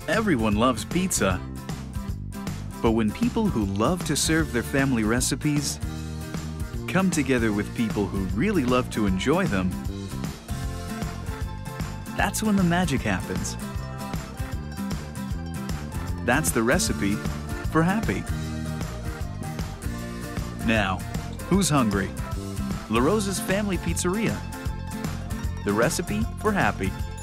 Everyone loves pizza. But when people who love to serve their family recipes come together with people who really love to enjoy them, that's when the magic happens. That's the recipe for happy. Now, who's hungry? LaRosa's Family Pizzeria. The recipe for happy.